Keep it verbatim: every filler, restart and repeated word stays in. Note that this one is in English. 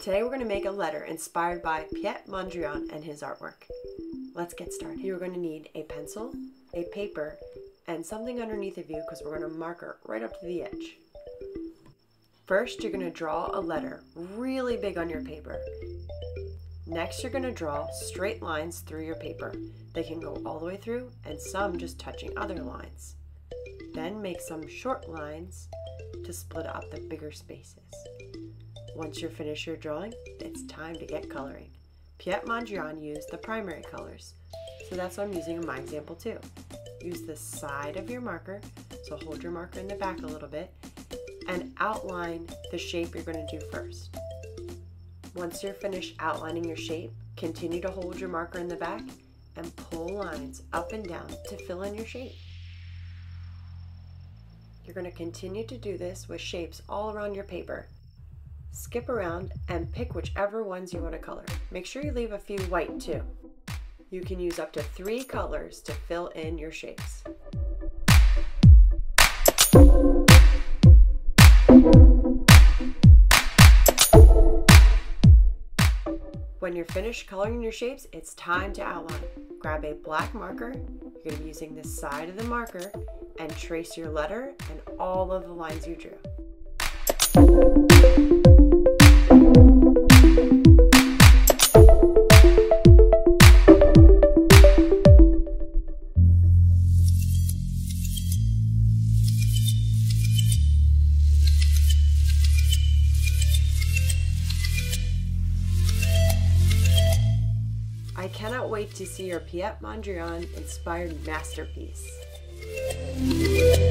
Today we're going to make a letter inspired by Piet Mondrian and his artwork. Let's get started. You're going to need a pencil, a paper, and something underneath of you because we're going to marker right up to the edge. First, you're going to draw a letter really big on your paper. Next, you're going to draw straight lines through your paper. They can go all the way through and some just touching other lines. Then make some short lines to split up the bigger spaces. Once you're finished your drawing, it's time to get coloring. Piet Mondrian used the primary colors, so that's what I'm using in my example too. Use the side of your marker, so hold your marker in the back a little bit, and outline the shape you're going to do first. Once you're finished outlining your shape, continue to hold your marker in the back and pull lines up and down to fill in your shape. You're going to continue to do this with shapes all around your paper. Skip around and pick whichever ones you want to color. Make sure you leave a few white too. You can use up to three colors to fill in your shapes. When you're finished coloring your shapes, it's time to outline. Grab a black marker. You're going to be using the side of the marker and trace your letter and all of the lines you drew. I cannot wait to see your Piet Mondrian inspired masterpiece.